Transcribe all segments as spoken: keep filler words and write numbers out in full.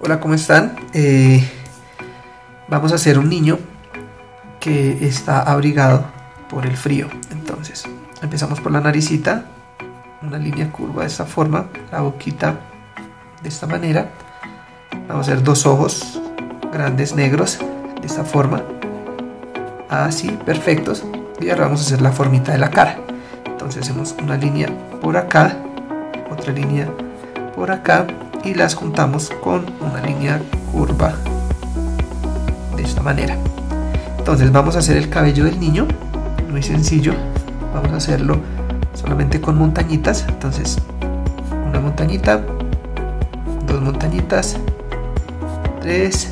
Hola, ¿cómo están? Eh, vamos a hacer un niño que está abrigado por el frío. Entonces, empezamos por la naricita, una línea curva de esta forma, la boquita de esta manera. Vamos a hacer dos ojos grandes negros de esta forma, así, perfectos. Y ahora vamos a hacer la formita de la cara. Entonces hacemos una línea por acá, otra línea por acá y las juntamos con una línea curva de esta manera. Entonces vamos a hacer el cabello del niño, muy sencillo. Vamos a hacerlo solamente con montañitas. Entonces una montañita, dos montañitas, tres,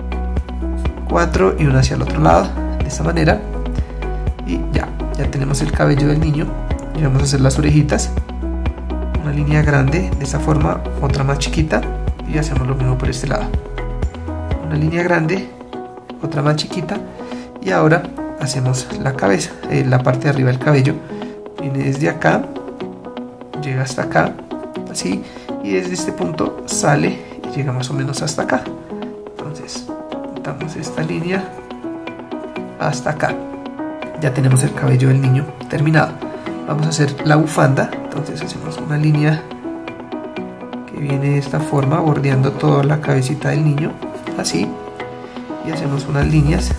cuatro y una hacia el otro lado de esta manera. Y ya, ya tenemos el cabello del niño. Y vamos a hacer las orejitas, una línea grande de esta forma, otra más chiquita, y hacemos lo mismo por este lado, una línea grande, otra más chiquita. Y ahora hacemos la cabeza, eh, la parte de arriba del cabello. Viene desde acá, llega hasta acá, así, y desde este punto sale y llega más o menos hasta acá. Entonces juntamos esta línea hasta acá. Ya tenemos el cabello del niño terminado. Vamos a hacer la bufanda. Entonces hacemos una línea que viene de esta forma, bordeando toda la cabecita del niño, así, y hacemos unas líneas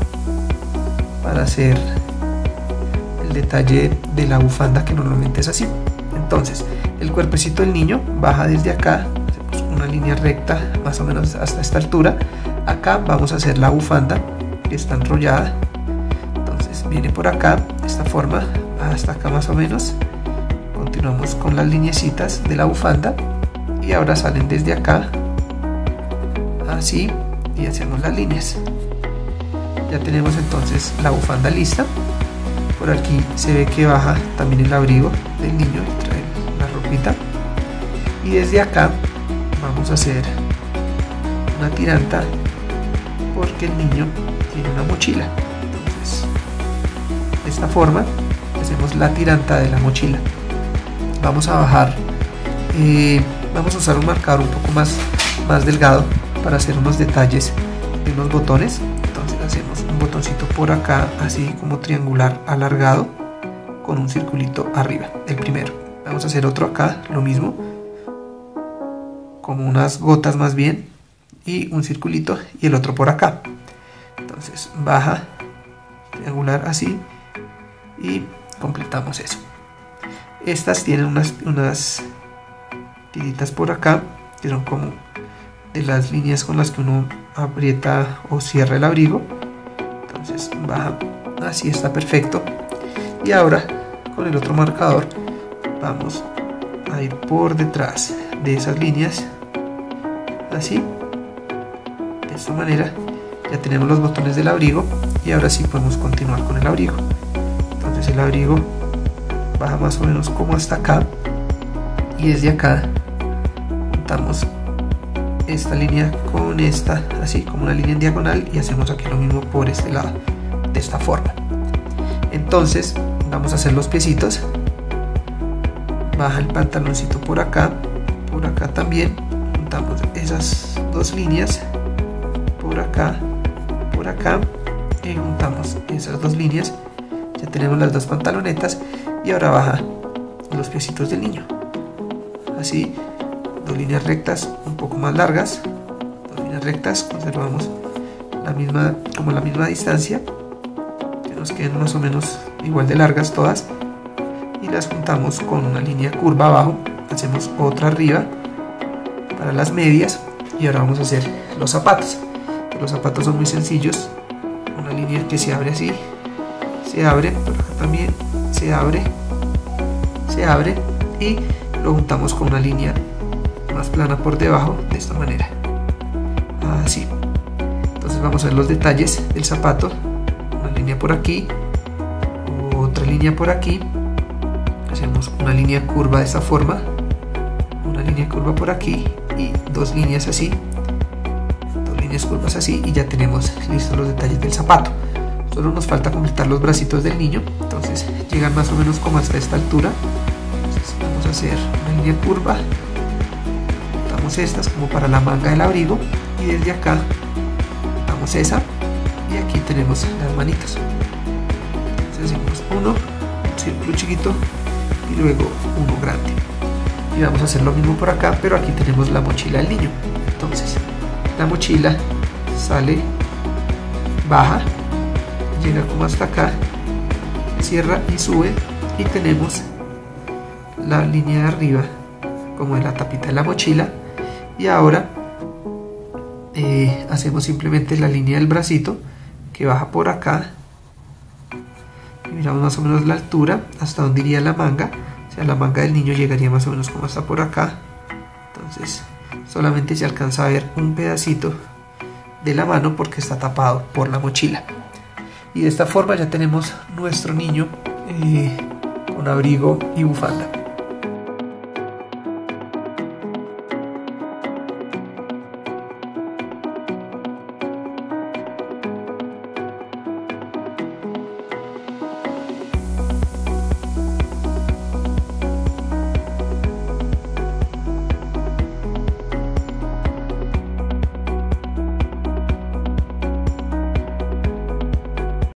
para hacer el detalle de la bufanda, que normalmente es así. Entonces el cuerpecito del niño baja desde acá, hacemos una línea recta más o menos hasta esta altura. Acá vamos a hacer la bufanda, que está enrollada. Entonces viene por acá de esta forma hasta acá más o menos. Continuamos con las lineecitas de la bufanda y ahora salen desde acá, así, y hacemos las líneas. Ya tenemos entonces la bufanda lista. Por aquí se ve que baja también el abrigo del niño, trae la ropita, y desde acá vamos a hacer una tiranta porque el niño tiene una mochila. Entonces, de esta forma hacemos la tiranta de la mochila. Vamos a bajar, eh, vamos a usar un marcador un poco más, más delgado para hacer unos detalles de unos botones. Entonces hacemos un botoncito por acá, así como triangular alargado, con un circulito arriba, el primero. Vamos a hacer otro acá, lo mismo, como unas gotas más bien, y un circulito, y el otro por acá. Entonces baja, triangular así, y completamos eso. Estas tienen unas, unas tiritas por acá, que son como de las líneas con las que uno aprieta o cierra el abrigo. Entonces baja, así, está perfecto. Y ahora con el otro marcador vamos a ir por detrás de esas líneas, así, de esta manera. Ya tenemos los botones del abrigo y ahora sí podemos continuar con el abrigo. Entonces el abrigo baja más o menos como hasta acá, y desde acá juntamos esta línea con esta, así como una línea en diagonal, y hacemos aquí lo mismo por este lado, de esta forma. Entonces vamos a hacer los piecitos. Baja el pantaloncito por acá, por acá también, juntamos esas dos líneas por acá, por acá, y juntamos esas dos líneas. Ya tenemos las dos pantalonetas y ahora baja los piecitos del niño, así, dos líneas rectas un poco más largas, dos líneas rectas, conservamos la misma, como la misma distancia, que nos queden más o menos igual de largas todas, y las juntamos con una línea curva abajo. Hacemos otra arriba para las medias y ahora vamos a hacer los zapatos. Los zapatos son muy sencillos, una línea que se abre así, se abre, por acá también se abre, se abre, y lo juntamos con una línea más plana por debajo, de esta manera, así. Entonces vamos a ver los detalles del zapato. Una línea por aquí, otra línea por aquí, hacemos una línea curva de esta forma, una línea curva por aquí y dos líneas así, dos líneas curvas así, y ya tenemos listos los detalles del zapato. Solo nos falta completar los bracitos del niño. Entonces llegan más o menos como hasta esta altura. Entonces vamos a hacer una línea curva, colocamos estas como para la manga del abrigo y desde acá damos esa y aquí tenemos las manitas. Entonces hacemos uno, un círculo chiquito y luego uno grande. Y vamos a hacer lo mismo por acá, pero aquí tenemos la mochila del niño. Entonces la mochila sale, baja, llega como hasta acá, cierra y sube y tenemos la línea de arriba como de la tapita de la mochila. Y ahora eh, hacemos simplemente la línea del bracito que baja por acá y miramos más o menos la altura hasta donde iría la manga. O sea, la manga del niño llegaría más o menos como hasta por acá. Entonces solamente se alcanza a ver un pedacito de la mano porque está tapado por la mochila. Y de esta forma ya tenemos nuestro niño eh, con abrigo y bufanda.